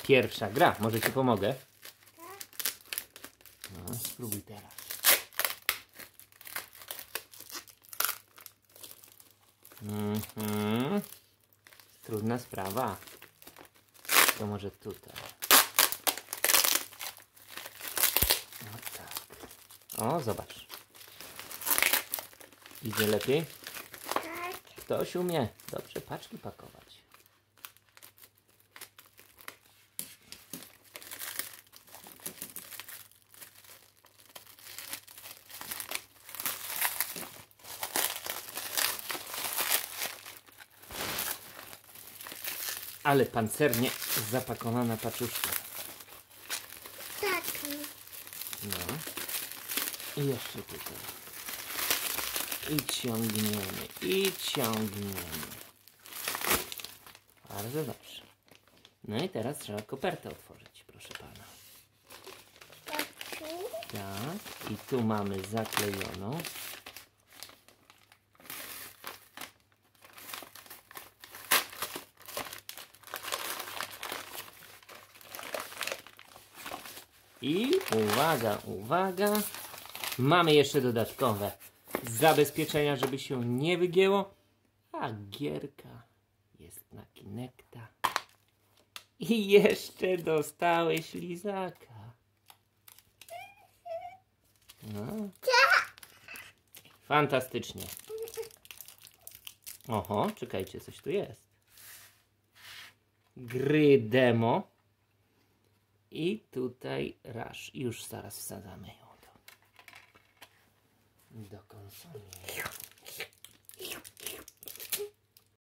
pierwsza gra. Może ci pomogę? No, spróbuj teraz. Trudna sprawa. To może tutaj. No tak. O, zobacz. Idzie lepiej? Tak. Ktoś umie dobrze paczki pakować. Ale pancernie zapakowana paczuszka. Tak. No. I jeszcze tutaj. I ciągniemy, i ciągniemy. Bardzo dobrze. No i teraz trzeba kopertę otworzyć, proszę pana. Tak, i tu mamy zaklejoną. I uwaga, uwaga. Mamy jeszcze dodatkowe zabezpieczenia, żeby się nie wygięło. A gierka jest na Kinecta. I jeszcze dostałeś lizaka. No. Fantastycznie. Oho, czekajcie, coś tu jest. Gry demo. I tutaj Rush. Już zaraz wsadzamy ją do konsoli.